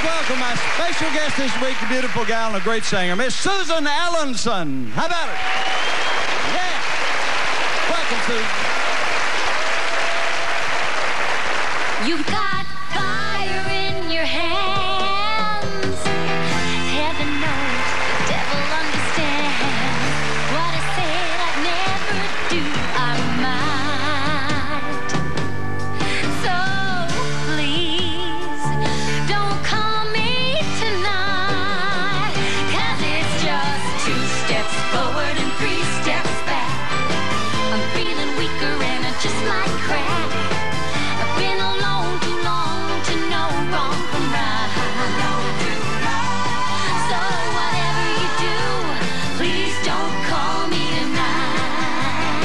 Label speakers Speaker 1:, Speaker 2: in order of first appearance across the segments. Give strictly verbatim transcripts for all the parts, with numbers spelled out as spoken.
Speaker 1: welcome my special guest this week, a beautiful gal and a great singer, Miss Susie Allanson. How about it? Yeah. Welcome, Susie.
Speaker 2: You've got fire in your hands. Heaven knows the devil understands what I said I'd never do. I might. So please don't call me tonight, 'cause it's just two steps forward and three steps back. I'm feeling weaker and I just might crack. I've been alone too long to know wrong from right. So whatever you do, please don't call me tonight.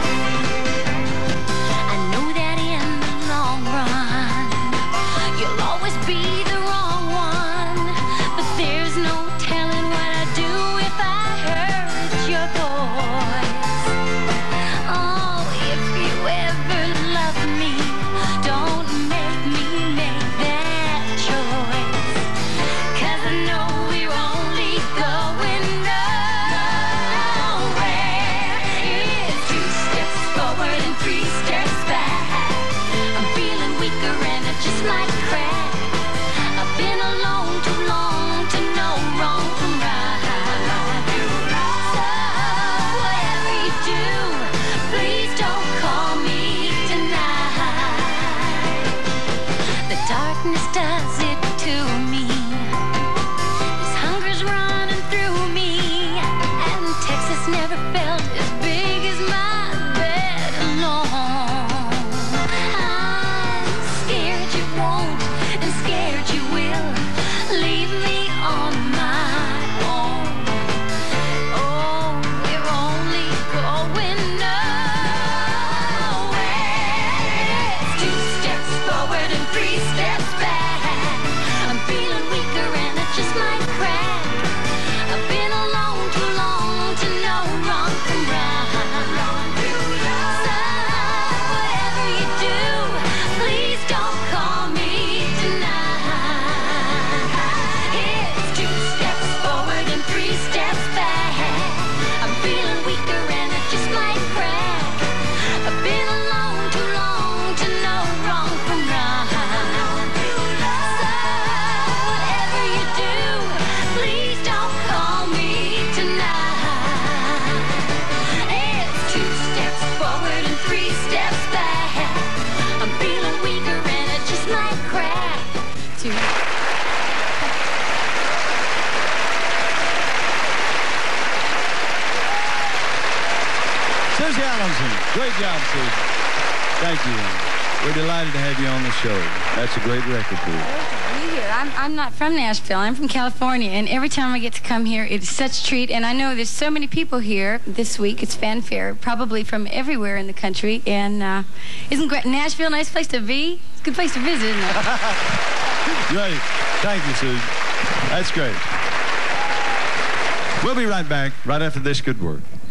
Speaker 2: I know that in the long run, you'll always be the wrong one. But there's no telling what I'd do if I heard your voice. Oh, if you ever love me, don't make me make that choice. 'Cause I know we're only going nowhere. It's two steps forward and three steps back. I'm feeling weaker and I just might crack. I've been alone too long to know wrong from right. So whatever you do, please don't call me tonight. The darkness does it to me. This hunger's running through me, and Texas never felt as big as my bed alone. I'm scared you won't, and scared you will leave me on my own. Oh, we're only going nowhere. It's two steps forward and three steps back. I'm feeling weaker and I just might crack. I've been alone too long to know wrong from right. So whatever you do, please don't call me tonight. It's two steps forward and three steps back. I'm feeling weaker and I just might crack. I've been alone too long to know wrong from right. So whatever you do, please don't call me tonight. It's two steps forward and three steps back. I'm feeling weaker and I just might crack. Two.
Speaker 1: Susie Allanson. Great job, Susie. Thank you. We're delighted to have you on the show. That's a great record for you.
Speaker 3: I'm, I'm not from Nashville. I'm from California, and every time I get to come here, it's such a treat. And I know there's so many people here this week. It's fanfare, probably from everywhere in the country. And uh, isn't Gra- Nashville a nice place to be? It's a good place to visit, isn't it?
Speaker 1: Great. Thank you, Susie. That's great. We'll be right back right after this good word.